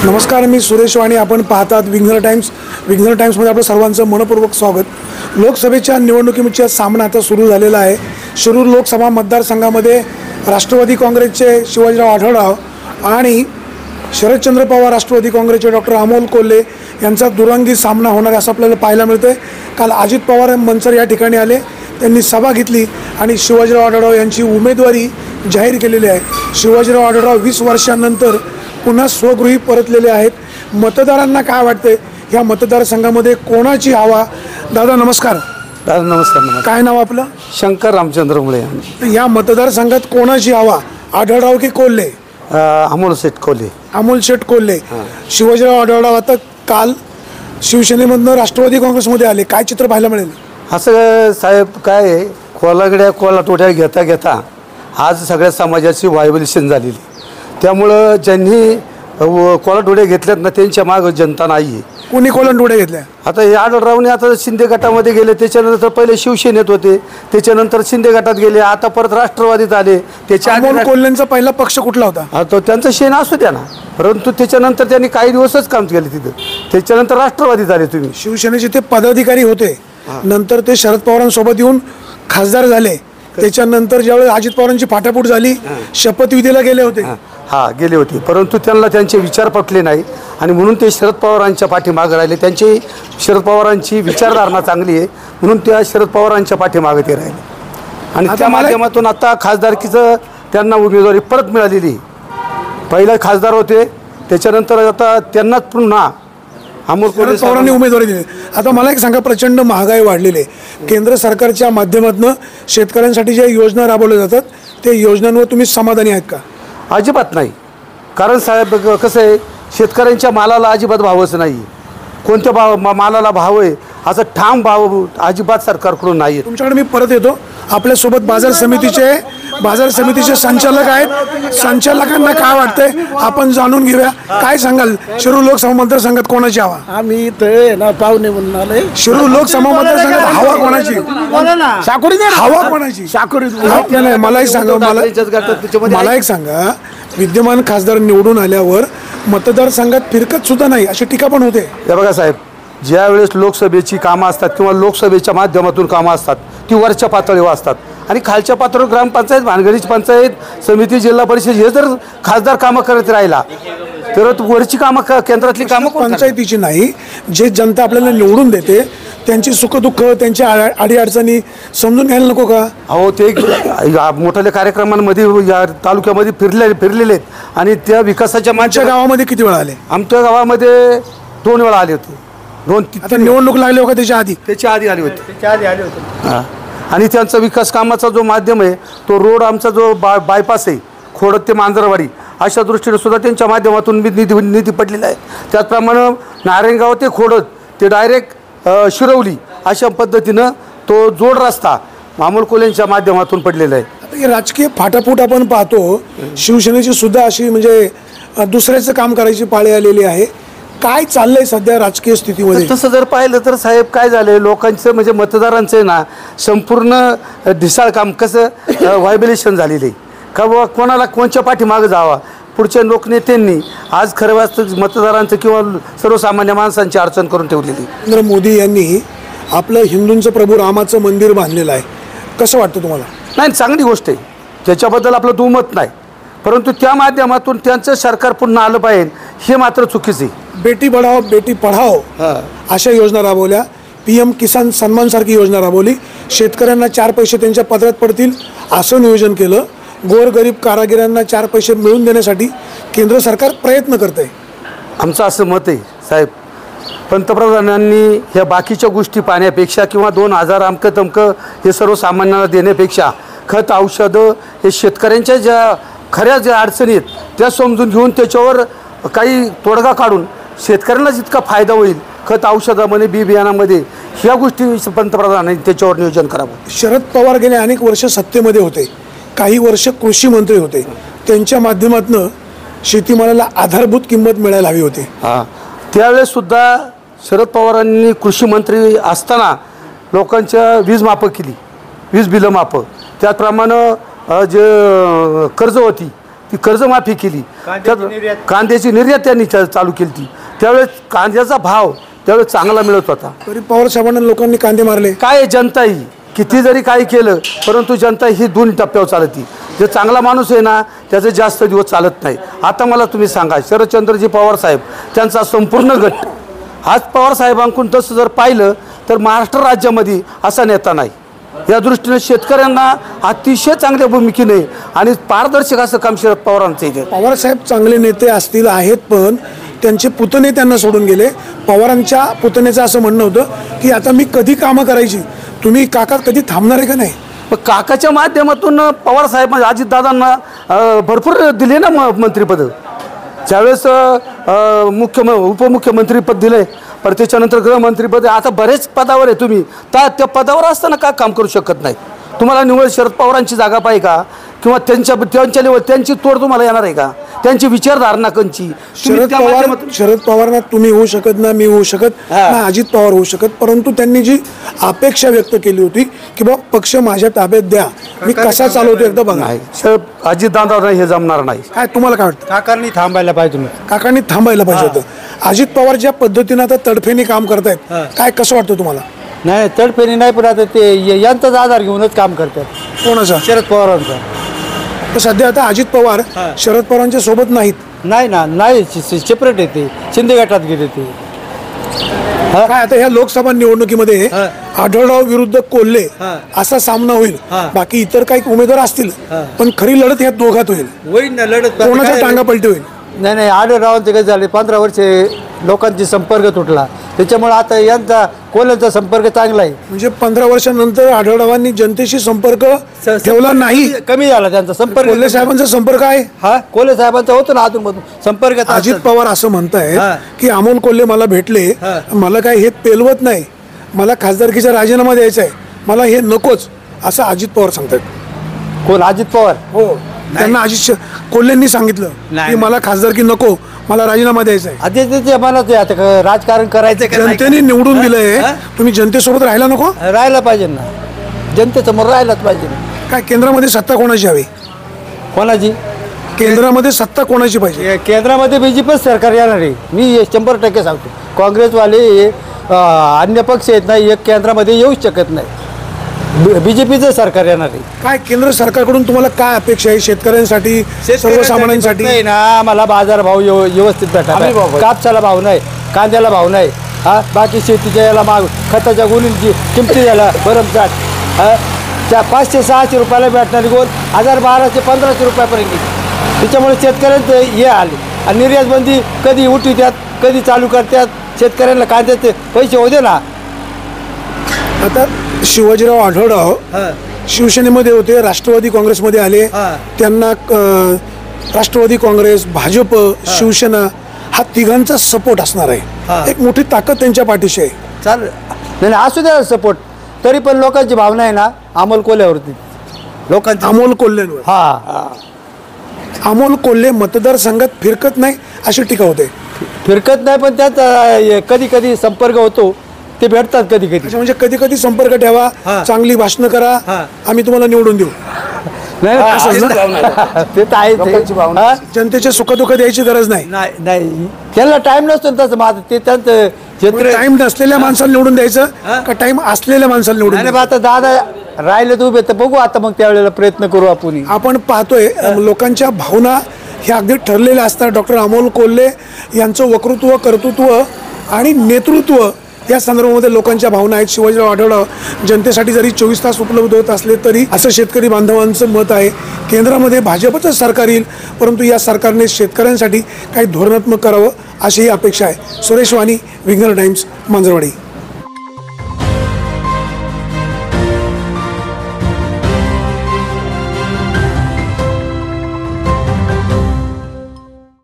नमस्कार, मी सुरेश वाणी. आपण पाहतात विघ्नर टाइम्स. विघ्नर टाइम्समध्ये आपलं सर्वांचं मनपूर्वक स्वागत. लोकसभेच्या निवडणुकीचा सामना आता सुरू झालेला आहे. शिरूर लोकसभा मतदारसंघामध्ये राष्ट्रवादी काँग्रेसचे शिवाजीराव आढळराव आणि शरदचंद्र पवार राष्ट्रवादी काँग्रेसचे डॉक्टर अमोल कोल्हे यांचा दुरंगी सामना होणार असं आपल्याला पाहायला मिळतं. काल अजित पवार मनसर या ठिकाणी आले, त्यांनी सभा घेतली आणि शिवाजीराव आढळराव यांची उमेदवारी जाहीर केलेली आहे. शिवाजीराव आढळराव 20 वर्षांनंतर पुन्हा स्वगृही परतलेले आहेत. मतदारांना काय वाटतंय, या मतदारसंघामध्ये कोणाची हवा? दादा नमस्कार. दादा नमस्कार. काय नाव आपलं? शंकर रामचंद्र मुळे. या मतदारसंघात कोणाची हवा, आढळराव की कोल्हे? अमोल शेठ कोल्हे. अमोल शेठ कोल्हे. शिवाजीराव आढळराव आता काल शिवसेनेमधनं राष्ट्रवादी काँग्रेसमध्ये आले, काय चित्र पाहायला मिळेल? असं साहेब काय कोलागड्या कोलाटोट्या घेता घेता आज सगळ्या समाजाची व्हायब्रेशन झालेली. त्यामुळं ज्यांनी कोलाटोट्या घेतल्यात ना त्यांच्या मागं जनता नाही आहे. कोणी कोलंडोड्या घेतल्या? आता हे आढळरावने आता शिंदे गटामध्ये गेले, त्याच्यानंतर पहिले शिवसेनेत होते, त्याच्यानंतर शिंदे गटात गेले, आता परत राष्ट्रवादीत आले. त्याच्या अमोल कोल्हेंचा पहिला पक्ष कुठला होता? तो त्यांचं शेण असू द्या ना, परंतु त्याच्यानंतर त्यांनी काही दिवसच काम केले तिथं. त्याच्यानंतर राष्ट्रवादीत आले. तुम्ही शिवसेनेचे ते पदाधिकारी होते, नंतर ते शरद पवारांसोबत येऊन खासदार झाले. त्याच्यानंतर ज्यावेळेस अजित पवारांची फाटाफूट झाली, शपथविधीला गेले होते. गेले होते, परंतु त्यांना त्यांचे विचार पटले नाही आणि म्हणून ते शरद पवारांच्या पाठीमागे राहिले. त्यांची शरद पवारांची विचारधारणा चांगली आहे म्हणून त्या शरद पवारांच्या पाठीमागे ते राहिले आणि त्या माध्यमातून आता खासदारकीचं त्यांना उमेदवारी परत मिळालेली. पहिले खासदार होते, त्याच्यानंतर आता त्यांनाच पुन्हा अमोल कोल्हे पवारांनी उमेदवारी दिली. आता मला एक सांगा, प्रचंड महागाई वाढलेली आहे. केंद्र सरकारच्या माध्यमातून शेतकऱ्यांसाठी ज्या योजना राबवल्या जातात त्या योजनांवर तुम्ही समाधानी आहेत का? अजिबात नाही. कारण साहेब कसं आहे, शेतकऱ्यांच्या मालाला अजिबात भावच नाही. कोणत्या मालाला भाव आहे असं ठाम भाव अजिबात सरकारकडून नाही. तुमच्याकडे मी परत येतो. आपल्यासोबत बाजार समितीचे संचालक आहेत. संचालकांना काय वाटतंय आपण जाणून घेऊया. काय सांगाल, शिरूर लोकसभा मतदारसंघात कोणाची हवा? आम्ही इथे ना पाहुणे म्हणून आले. शिरूर लोकसभा मतदारसंघात हवा कोणाची? हवा कोणाची? मला एक सांगा, विद्यमान खासदार निवडून आल्यावर मतदारसंघात फिरकत सुद्धा नाही अशी टीका पण होते. हे बघा साहेब, ज्या वेळेस लोकसभेची कामं असतात किंवा लोकसभेच्या माध्यमातून कामं असतात ती वरच्या पातळीवर असतात आणि खालच्या पातळीवर ग्रामपंचायत, भानगडीची पंचायत समिती, जिल्हा परिषद हे जर खासदार कामं करत राहिला तर वरची कामं, केंद्रातली कामं पंचायतीची नाही, जे जनता आपल्याला निवडून देते त्यांची सुखदुःख, त्यांच्या अडीअडचणी समजून घ्यायला नको का? अहो, ते मोठ्या कार्यक्रमांमध्ये या तालुक्यामध्ये फिरलेले आहेत आणि त्या विकासाच्या आमच्या गावामध्ये किती वेळा आले? आमच्या गावामध्ये 2 वेळा आले होते. आता निवडणूक लागली हो का? त्याच्या आधी आले होते. आणि त्यांचा विकास कामाचा जो माध्यम आहे तो रोड, आमचा जो बायपास आहे खोडद ते मांजरवाडी, अशा दृष्टीने सुद्धा त्यांच्या माध्यमातून निधी पडलेला आहे. त्याचप्रमाणे नारायणगाव ते खोडद ते डायरेक्ट शिरवली अशा पद्धतीनं तो जोड रस्ता अमोल कोल्हेंच्या माध्यमातून पडलेला आहे. आता हे राजकीय फाटाफूट आपण पाहतो, शिवसेनेची सुद्धा अशी म्हणजे दुसऱ्याचं काम करायची पाळी आलेली आहे. काय चाललंय सध्या राजकीय स्थितीमध्ये? तसं जर पाहिलं तर साहेब काय झालंय, लोकांचं म्हणजे मतदारांचं ना संपूर्ण ढिसाळ काम कसं व्हायब्रेशन झालेलं आहे का बाबा कोणाला कोणच्या पाठीमागं जावा. पुढच्या लोकनेत्यांनी आज खरं वास्तव मतदारांचं किंवा सर्वसामान्य माणसांची अडचण करून ठेवलेली. नरेंद्र मोदी यांनी आपलं हिंदूंचं प्रभू रामाचं मंदिर बांधलेलं आहे, कसं वाटतं तुम्हाला? नाही, चांगली गोष्ट आहे, त्याच्याबद्दल आपलं दुमत नाही, परंतु त्या माध्यमातून त्यांचं सरकार पुन्हा आलं पाहिजे हे मात्र चुकीचं आहे. बेटी बढाओ बेटी पढाओ अशा योजना राबवल्या, PM किसान सन्मान सारखी योजना राबवली, शेतकऱ्यांना 4 पैसे त्यांच्या पदरात पडतील असं नियोजन केलं, गोरगरीब कारागिरांना 4 पैसे मिळवून देण्यासाठी केंद्र सरकार प्रयत्न करत आहे. आमचं असं मत आहे साहेब, पंतप्रधानांनी ह्या बाकीच्या गोष्टी पाहण्यापेक्षा किंवा 2000 अमकं तमकं हे सर्वसामान्यांना देण्यापेक्षा खत औषधं हे शेतकऱ्यांच्या ज्या खऱ्या ज्या अडचणी आहेत त्या समजून घेऊन त्याच्यावर काही तोडगा काढून शेतकऱ्यांना जितका फायदा होईल खत औषधामध्ये, बी बियाणामध्ये, ह्या गोष्टी पंतप्रधानांनी त्याच्यावर नियोजन करावं. शरद पवार गेले अनेक वर्ष सत्तेमध्ये होते, काही वर्ष कृषी मंत्री होते, त्यांच्या माध्यमातून शेतीमालाला आधारभूत किंमत मिळायला हवी होती. त्यावेळेस सुद्धा शरद पवारांनी कृषी मंत्री असताना लोकांच्या वीज माफं केली, वीज बिलं माफं, त्याचप्रमाणे जे कर्ज होती ती कर्जमाफी केली, कांद्याची निर्यात त्यांनी चालू केली ती, त्यावेळेस कांद्याचा भाव त्यावेळेस चांगला मिळत होता. तरी पवार साहेबांना लोकांनी कांदे मारले. काय जनता ही किती जरी काही केलं परंतु जनता ही 2 टप्प्यावर चालती. जे चांगला माणूस आहे ना त्याचे जास्त दिवस चालत नाही. आता मला तुम्ही सांगा, शरदचंद्रजी पवार साहेब त्यांचा संपूर्ण गट आज पवार साहेबांकडून तसं जर पाहिलं तर महाराष्ट्र राज्यामध्ये असा नेता नाही. या दृष्टीने शेतकऱ्यांना अतिशय चांगल्या भूमिकेने आणि पारदर्शक असं काम शरद पवारांचं इथे. पवार साहेब चांगले नेते असतील आहेत, पण त्यांचे पुतणे त्यांना सोडून गेले. पवारांच्या पुतण्याचं असं म्हणणं होतं की आता मी कधी कामं करायची, तुम्ही काका कधी थांबणार आहे का नाही. पण काकाच्या माध्यमातून पवार साहेब म्हणजे अजितदादांना भरपूर दिले ना मंत्रिपद. ज्यावेळेस उपमुख्यमंत्रीपद दिले, पण त्याच्यानंतर गृहमंत्रीपद, आता बरेच पदावर आहे तुम्ही, त्या पदावर असताना का काम करू शकत नाही. तुम्हाला निवड शरद पवारांची जागा पाहिजे का, किंवा त्यांच्या लेवल त्यांची तोड तुम्हाला येणार आहे का, त्यांची विचारधारणा कंची. शरद पवारांना तुम्ही होऊ शकत ना, मी होऊ शकत ना, अजित पवार होऊ शकत, परंतु त्यांनी जी अपेक्षा व्यक्त केली होती की बाबा पक्ष माझ्या ताब्यात द्या, मी कसा चालवतो एकदा बघा. अजितदादा हे जमणार नाही. काय तुम्हाला काय वाटतं. काकांनी थांबायला पाहिजे. काकांनी थांबायला पाहिजे होतं. अजित पवार ज्या पद्धतीनं आता तडफेने काम करतायत, काय कसं वाटतं तुम्हाला. नाही तडफेणी नाही, पण आता ते यांचाच आधार घेऊनच काम करतात. कोणाचा. शरद पवारांचा. तर सध्या आता अजित पवार शरद पवारांच्या सोबत नाहीत. नाही ना, नाही सेपरेट येते, शिंदे गटात गेले ते. काय आता ह्या लोकसभा निवडणुकीमध्ये आढळराव विरुद्ध कोल्हे असा सामना होईल. बाकी इतर काही उमेदवार असतील, पण खरी लढत ह्या दोघात होईल ना लढत. कोणाच्या टांगा पलटी होईल. नाही आढळरावांचे काय झाले, 15 वर्षे लोकांची संपर्क तुटला, त्याच्यामुळे आता यांचा कोल्ह्यांचा संपर्क चांगला आहे. म्हणजे 15 वर्षांनंतर आढळरावांनी जनतेशी संपर्क ठेवला नाही, कमी झाला त्यांचा संपर्क. कोल्हे साहेबांचा संपर्क आहे. हा कोल्हे साहेबांचा होतो ना अधूनमधून संपर्क. अजित पवार असं म्हणतायत की अमोल कोल्हे मला भेटले, मला काय हे पेलवत नाही, मला खासदारकीचा राजीनामा द्यायचा आहे, मला हे नकोच, असं अजित पवार सांगतात. कोण. अजित पवार. हो, त्यांना अजित कोल्हेंनी सांगितलं की मला खासदारकी नको, मला राजीनामा द्यायचा आहे. आधी मनात आता राजकारण करायचं. जनतेने निवडून दिलंय, तुम्ही जनतेसोबत राहायला नको. राहायला पाहिजे ना, जनतेसमोर राहायलाच पाहिजे. काय केंद्रामध्ये सत्ता कोणाची हवी. कोणाची. केंद्रामध्ये सत्ता कोणाची पाहिजे. केंद्रामध्ये बीजेपीच सरकार येणार आहे, मी 100% सांगतो. काँग्रेसवाले अन्य पक्ष येत नाही, एक केंद्रामध्ये येऊच शकत नाही. बीजेपीचं सरकार येणार आहे. काय केंद्र सरकारकडून तुम्हाला काय अपेक्षा आहे शेतकऱ्यांसाठी, सर्वसामान्यांसाठी. नाही ना, मला बाजार भाव व्यवस्थित भेटावा. कापसाला भाव नाही, कांद्याला भाव नाही, बाकी शेतीच्या याला माग, खताच्या गोणींची किमती द्यायला भरमसाठ. 500-600 रुपयाला भेटणारी गोल 1200-1500 रुपयापर्यंत गेली. त्याच्यामुळे शेतकऱ्यांचे हे आले. आणि निर्यात बंदी कधी उठवतात, कधी चालू करतात. शेतकऱ्यांना कांद्याचे पैसे होते ना. आता शिवाजीराव आढळराव शिवसेनेमध्ये होते, राष्ट्रवादी काँग्रेसमध्ये आले, त्यांना राष्ट्रवादी काँग्रेस, भाजप, शिवसेना हा तिघांचा सपोर्ट असणार आहे. एक मोठी ताकद त्यांच्या पाठीशी आहे. चालेल. नाही असू द्या सपोर्ट, तरी पण लोकांची भावना आहे ना अमोल कोल्ह्यावरती. लोकांची अमोल कोल्हेंवर. अमोल कोल्हे मतदारसंघात फिरकत नाही अशी टीका होते. फिरकत नाही, पण त्यात कधी कधी संपर्क होतो, ते भेटतात कधी कधी. म्हणजे कधी कधी संपर्क ठेवा, चांगली भाषणं करा, आम्ही तुम्हाला निवडून देऊ. ते तर आहे. जनतेच्या सुखदुःख द्यायची गरज नाही. नाही त्याला टाइम नसतो तसं. माझं ते त्यांचं टाइम नसलेल्या माणसाला निवडून द्यायचं का टाइम असलेल्या माणसाला निवडून द्यायचं. आता दादा राहिले तर उभे तर बघू आता, मग त्यावेळेला प्रयत्न करू आपण. आपण पाहतोय लोकांच्या भावना ह्या अगदी ठरलेल्या असतात. डॉक्टर अमोल कोल्हे यांचं वक्तृत्व, कर्तृत्व आणि नेतृत्व या संदर्भामध्ये लोकांच्या भावना आहेत. शिवाजीराव आढळराव जनतेसाठी जरी 24 तास उपलब्ध होत असले तरी असं शेतकरी बांधवांचं मत आहे. केंद्रामध्ये भाजपचं सरकार येईल, परंतु या सरकारने शेतकऱ्यांसाठी काही धोरणात्मक करावं अशी अपेक्षा आहे. सुरेश वाणी, विघ्नर टाइम्स, मांजरवाडी.